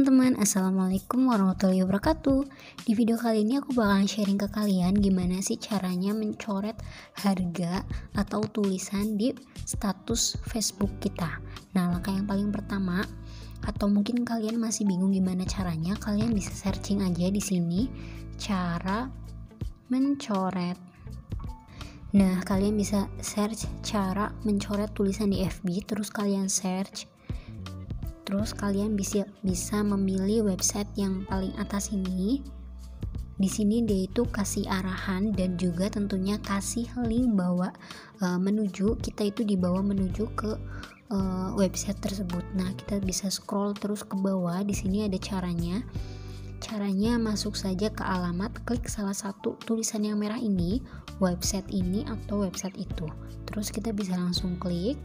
teman-teman, assalamualaikum warahmatullahi wabarakatuh. Di video kali ini aku bakalan sharing ke kalian gimana sih caranya mencoret harga atau tulisan di status Facebook kita. Nah, langkah yang paling pertama, atau mungkin kalian masih bingung gimana caranya, kalian bisa searching aja di sini cara mencoret. Nah, kalian bisa search cara mencoret tulisan di FB, terus kalian search. Terus kalian bisa memilih website yang paling atas ini. Di sini dia itu kasih arahan dan juga tentunya kasih link kita itu dibawa menuju ke website tersebut. Nah, kita bisa scroll terus ke bawah. Di sini ada caranya. Caranya masuk saja ke alamat, klik salah satu tulisan yang merah ini, website ini atau website itu. Terus kita bisa langsung klik.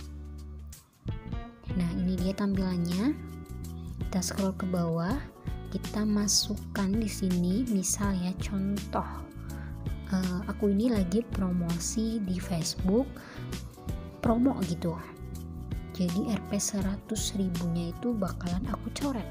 Nah, ini dia tampilannya. Kita scroll ke bawah, kita masukkan di sini, misal ya contoh, aku ini lagi promosi di Facebook, promo gitu. Jadi Rp 100.000-nya itu bakalan aku coret.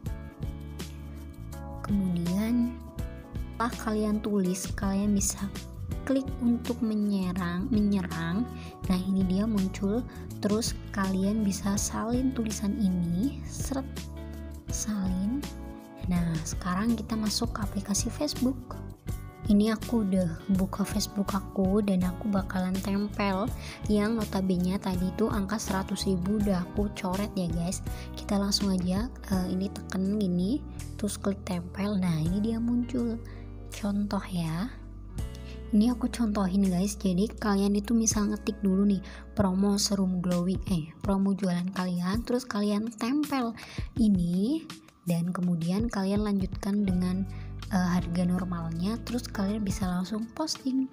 Kemudian setelah kalian tulis, kalian bisa klik untuk menyerang. Nah, ini dia muncul. Terus kalian bisa salin tulisan ini, salin. Nah, sekarang kita masuk ke aplikasi Facebook. Ini aku udah buka Facebook aku dan aku bakalan tempel yang notabene tadi itu angka 100.000 udah aku coret ya guys. Kita langsung aja ini tekan gini, terus klik tempel. Nah, ini dia muncul. Contoh ya. Ini aku contohin guys, jadi kalian itu misal ngetik dulu nih promo serum glowing, promo jualan kalian, terus kalian tempel ini dan kemudian kalian lanjutkan dengan harga normalnya, terus kalian bisa langsung posting.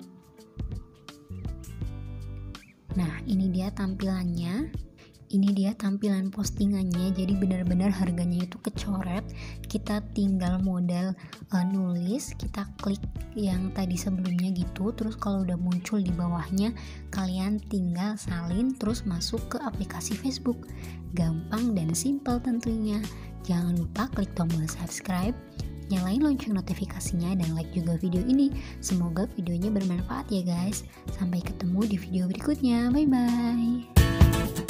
Nah, ini dia tampilannya. Ini dia tampilan postingannya, jadi benar-benar harganya itu kecoret. Kita tinggal modal nulis, kita klik yang tadi sebelumnya gitu, terus kalau udah muncul di bawahnya, kalian tinggal salin terus masuk ke aplikasi Facebook. Gampang dan simple tentunya. Jangan lupa klik tombol subscribe, nyalain lonceng notifikasinya, dan like juga video ini. Semoga videonya bermanfaat ya guys. Sampai ketemu di video berikutnya. Bye bye.